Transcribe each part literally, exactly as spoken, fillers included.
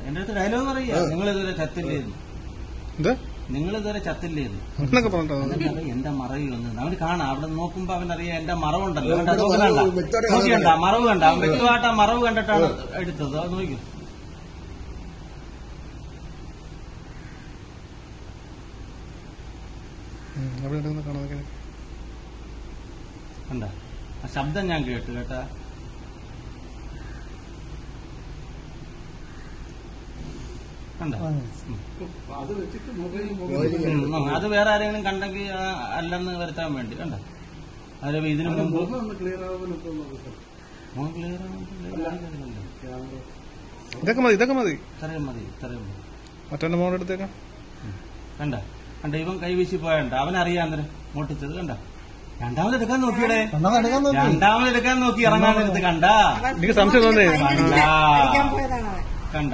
എന്റെ അടുത്ത് ഡയലോഗ് പറയാ, നിങ്ങൾ ഇതുവരെ ചത്തില്ലേന്ന്, നിങ്ങൾ ഇതുവരെ ചത്തില്ലേന്ന് എന്റെ മറവി വന്ന് അവന് കാണാം. അവിടെ നോക്കുമ്പോ അവനറിയാം എന്റെ മറവുണ്ടല്ലോ, നോക്കിയണ്ട മറവ് കണ്ട, അവൻ വ്യക്തമായിട്ട് ആ മറവ് കണ്ടിട്ടാണ് എടുത്തത്. അത് നോക്കിയോ, കണ്ട ആ ശബ്ദം ഞാൻ കേട്ടു കേട്ടാ. അത് വേറെ ആരെങ്കിലും കണ്ടെങ്കിൽ അല്ലെന്ന് വരുത്താൻ വേണ്ടി കണ്ട. അത് ഇതിനു മുമ്പ് ഇതൊക്കെ മതി, ഇതൊക്കെ മതി, ഇത്രയും മതി, ഇത്രയും മതി. മറ്റേ മോൾ എടുത്തേക്കാം. കണ്ട കണ്ട ഇവൻ കൈവീശി പോയണ്ട, അവനറിയാൻ മോട്ടിച്ചത് കണ്ട. രണ്ടാമത് എടുക്കാൻ നോക്കിയടേ, രണ്ടാമത് എടുക്കാൻ നോക്കി ഇറങ്ങാൻ നേരത്ത് കണ്ട. എനിക്ക് സംശയം തോന്നേ കണ്ട.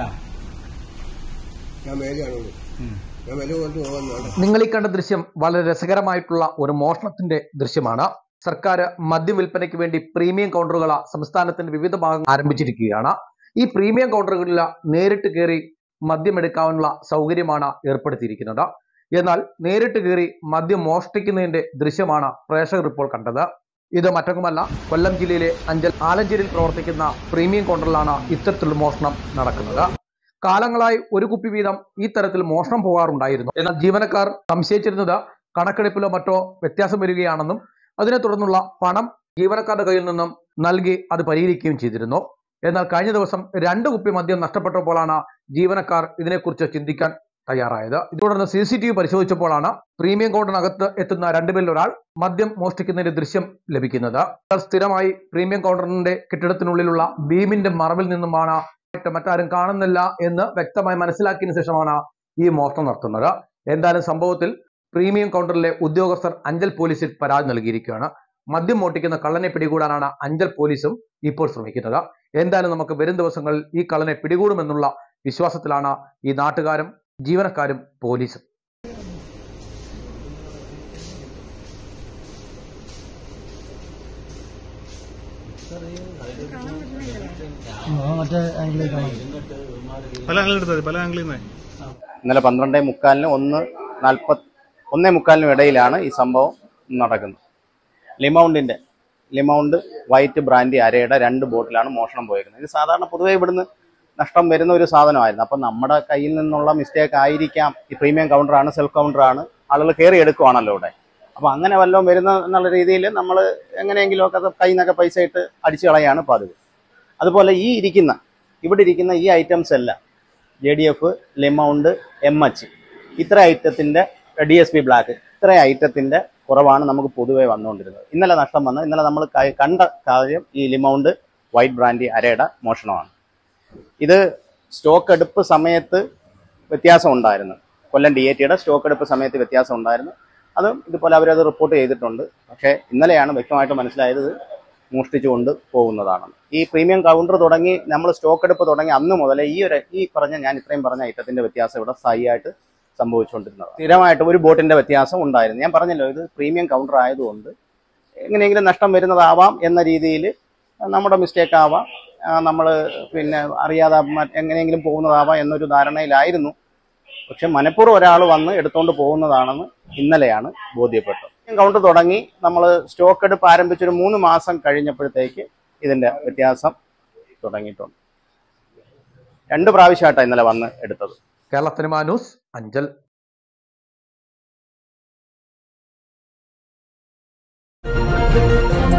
നിങ്ങൾ ഈ കണ്ട ദൃശ്യം വളരെ രസകരമായിട്ടുള്ള ഒരു മോഷണത്തിന്റെ ദൃശ്യമാണ്. സർക്കാർ മദ്യം വിൽപ്പനയ്ക്ക് വേണ്ടി പ്രീമിയം കൗണ്ടറുകൾ സംസ്ഥാനത്തിന്റെ വിവിധ ഭാഗങ്ങൾ ആരംഭിച്ചിരിക്കുകയാണ്. ഈ പ്രീമിയം കൗണ്ടറുകളിൽ നേരിട്ട് കയറി മദ്യം എടുക്കാനുള്ള സൗകര്യമാണ് ഏർപ്പെടുത്തിയിരിക്കുന്നത്. എന്നാൽ നേരിട്ട് കയറി മദ്യം മോഷ്ടിക്കുന്നതിന്റെ ദൃശ്യമാണ് പ്രേക്ഷകർ ഇപ്പോൾ കണ്ടത്. ഇത് മറ്റൊന്നുമല്ല, കൊല്ലം ജില്ലയിലെ അഞ്ചൽ ആലഞ്ചേരിയിൽ പ്രവർത്തിക്കുന്ന പ്രീമിയം കൗണ്ടറിലാണ് ഇത്തരത്തിലുള്ള മോഷണം നടക്കുന്നത്. കാലങ്ങളായി ഒരു കുപ്പി വീതം ഈ തരത്തിൽ മോഷണം പോകാറുണ്ടായിരുന്നു. എന്നാൽ ജീവനക്കാർ സംശയിച്ചിരുന്നത് കണക്കെടുപ്പിലോ മറ്റോ വ്യത്യാസം വരികയാണെന്നും അതിനെ തുടർന്നുള്ള പണം ജീവനക്കാരുടെ കയ്യിൽ നിന്നും നൽകി അത് പരിഹരിക്കുകയും ചെയ്തിരുന്നു. എന്നാൽ കഴിഞ്ഞ ദിവസം രണ്ട് കുപ്പി മദ്യം നഷ്ടപ്പെട്ടപ്പോഴാണ് ജീവനക്കാർ ഇതിനെക്കുറിച്ച് ചിന്തിക്കാൻ തയ്യാറായത്. ഇത് തുടർന്ന് സി സി ടി വി പരിശോധിച്ചപ്പോഴാണ് പ്രീമിയം കൗണ്ടറിനകത്ത് എത്തുന്ന രണ്ടുപേരിൽ ഒരാൾ മദ്യം മോഷ്ടിക്കുന്നതിന്റെ ദൃശ്യം ലഭിക്കുന്നത്. സ്ഥിരമായി പ്രീമിയം കൗണ്ടറിന്റെ കെട്ടിടത്തിനുള്ളിലുള്ള ബീമിന്റെ മറവിൽ നിന്നുമാണ് മറ്റാരും കാണുന്നില്ല എന്ന് വ്യക്തമായി മനസ്സിലാക്കിയതിനു ശേഷമാണ് ഈ മോഷണം നടത്തുന്നത്. എന്തായാലും സംഭവത്തിൽ പ്രീമിയം കൗണ്ടറിലെ ഉദ്യോഗസ്ഥർ അഞ്ചൽ പോലീസിൽ പരാതി നൽകിയിരിക്കുകയാണ്. മദ്യം മോഷ്ടിക്കുന്ന കള്ളനെ പിടികൂടാനാണ് അഞ്ചൽ പോലീസും ഇപ്പോൾ ശ്രമിക്കുന്നത്. എന്തായാലും നമുക്ക് വരും ദിവസങ്ങളിൽ ഈ കള്ളനെ പിടികൂടുമെന്നുള്ള വിശ്വാസത്തിലാണ് ഈ നാട്ടുകാരും ജീവനക്കാരും പോലീസും. ഇന്നലെ പന്ത്രണ്ടേ മുക്കാലിന് ഒന്ന് നാൽപ്പത് ഒന്നേ മുക്കാലിനും ഇടയിലാണ് ഈ സംഭവം നടക്കുന്നത്. ലിമൗണ്ടിന്റെ ലിമൗണ്ട് വൈറ്റ് ബ്രാൻഡി അരയുടെ രണ്ട് ബോട്ടിലാണ് മോഷണം പോയിരിക്കുന്നത്. ഇത് സാധാരണ പൊതുവെ ഇവിടുന്ന് നഷ്ടം വരുന്ന ഒരു സാധനമായിരുന്നു. അപ്പം നമ്മുടെ കയ്യിൽ നിന്നുള്ള മിസ്റ്റേക്ക് ആയിരിക്കാം. ഈ പ്രീമിയം കൗണ്ടറാണ്, സെൽഫ് കൗണ്ടറാണ്, ആളുകൾ കയറി എടുക്കുവാണല്ലോ ഇവിടെ. അപ്പം അങ്ങനെ വല്ലതും വരുന്ന എന്നുള്ള രീതിയിൽ നമ്മൾ എങ്ങനെയെങ്കിലുമൊക്കെ അത് കയ്യിൽ നിന്നൊക്കെ പൈസ ഇട്ട് അടിച്ചു കളയാണ് പതിവ്. അതുപോലെ ഈ ഇരിക്കുന്ന ഇവിടെ ഇരിക്കുന്ന ഈ ഐറ്റംസ് എല്ലാം ജെ ഡി എഫ്, ലിമൗണ്ട്, എം എച്ച്, ഇത്ര ഐറ്റത്തിൻ്റെ ഡി എസ് പി ബ്ലാക്ക്, ഇത്ര ഐറ്റത്തിൻ്റെ കുറവാണ് നമുക്ക് പൊതുവെ വന്നുകൊണ്ടിരുന്നത്. ഇന്നലെ നഷ്ടം വന്നത്, ഇന്നലെ നമ്മൾ കണ്ട കാര്യം ഈ ലിമൗണ്ട് വൈറ്റ് ബ്രാൻഡി അരയുടെ മോഷണമാണ്. ഇത് സ്റ്റോക്ക് എടുപ്പ് സമയത്ത് വ്യത്യാസം ഉണ്ടായിരുന്നു. കൊല്ലം ഡി എ ടിയുടെ സ്റ്റോക്ക് എടുപ്പ് സമയത്ത് വ്യത്യാസം ഉണ്ടായിരുന്നു. അതും ഇതുപോലെ അവരത് റിപ്പോർട്ട് ചെയ്തിട്ടുണ്ട്. പക്ഷേ ഇന്നലെയാണ് വ്യക്തമായിട്ട് മനസ്സിലായത് ഇത് മോഷ്ടിച്ചുകൊണ്ട് പോകുന്നതാണ്. ഈ പ്രീമിയം കൗണ്ടർ തുടങ്ങി നമ്മൾ സ്റ്റോക്ക് എടുപ്പ് തുടങ്ങി അന്ന് മുതലേ ഈ ഒരു ഈ പറഞ്ഞ ഞാൻ ഇത്രയും പറഞ്ഞ ഐറ്റത്തിന്റെ വ്യത്യാസം ഇവിടെ സ്ഥായിയായിട്ട് സംഭവിച്ചുകൊണ്ടിരുന്നത്. സ്ഥിരമായിട്ട് ഒരു ബോട്ടിന്റെ വ്യത്യാസം ഉണ്ടായിരുന്നു. ഞാൻ പറഞ്ഞല്ലോ, ഇത് പ്രീമിയം കൗണ്ടർ ആയതുകൊണ്ട് എങ്ങനെയെങ്കിലും നഷ്ടം വരുന്നതാവാം എന്ന രീതിയിൽ നമ്മുടെ മിസ്റ്റേക്ക് ആവാം, നമ്മൾ പിന്നെ അറിയാതെ എങ്ങനെയെങ്കിലും പോകുന്നതാവാം എന്നൊരു ധാരണയിലായിരുന്നു. പക്ഷെ മനഃപൂർവ്വം ഒരാൾ വന്ന് എടുത്തുകൊണ്ട് പോകുന്നതാണെന്ന് ഇന്നലെയാണ് ബോധ്യപ്പെട്ടത്. കൗണ്ടർ തുടങ്ങി നമ്മൾ സ്റ്റോക്ക് എടുപ്പ് ആരംഭിച്ചൊരു മൂന്ന് മാസം കഴിഞ്ഞപ്പോഴത്തേക്ക് ഇതിന്റെ വ്യത്യാസം തുടങ്ങിയിട്ടുണ്ട്. രണ്ട് പ്രാവശ്യമായിട്ടാണ് ഇന്നലെ വന്ന് എടുത്തത്. Kerala cinema news, Anchal.